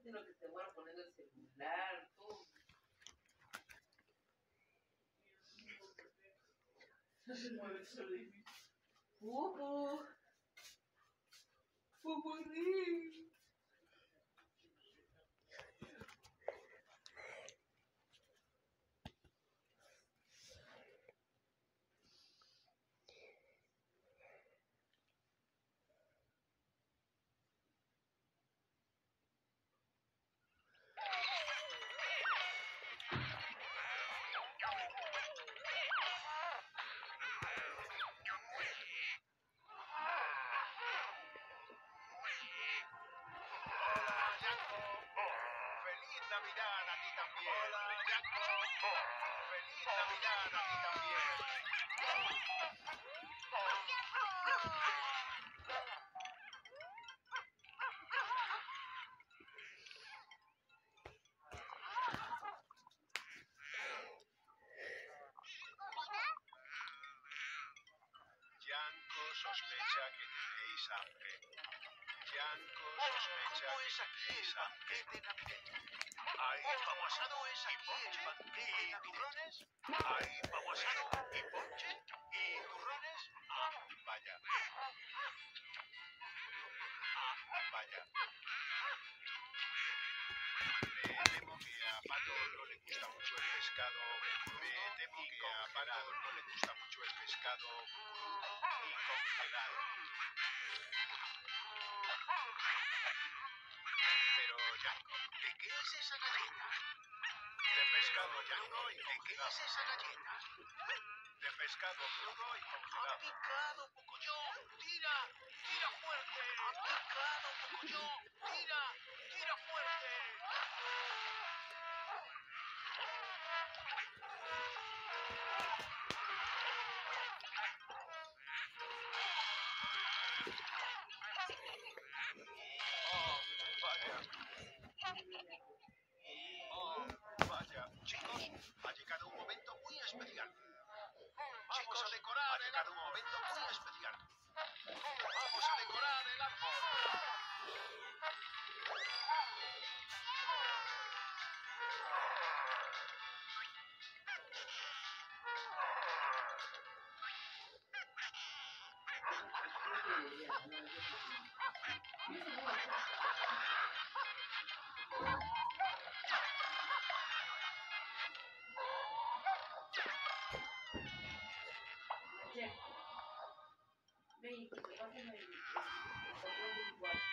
viste lo que te van poniendo el celular, todo. No se mueve solo de mí. ¡Pupu! ¡Pupurín! Navidad a ti también. Hola, Jaco. Feliz Navidad a ti también. Yanko sospecha que tenéis hambre. Yanko sospecha que tenéis hambre. Hay pavo asado y ponche y turrones. Hay pavo asado y ponche y turrones. Ah, vaya. Ah, vaya. Me temo que a Pato no le gusta mucho el pescado. Me temo que a Pato no le gusta mucho el pescado y congelado. Pero, Yanko, ¿de qué es esa galleta? De pescado, Yanko, y de qué es esa galleta? De pescado crudo y congelado. ¡Ha picado, pocoyo! ¡Tira! ¡Tira fuerte! ¡Ha picado, pocoyo! ¡Tira! ¡Tira fuerte! ¡Oh, vaya! ¡Oh, vaya! Chicos, ha llegado un momento muy especial. Vamos a decorar el árbol. Un momento muy especial. Vamos a decorar el árbol. Ven, que te pasen el papel del igual.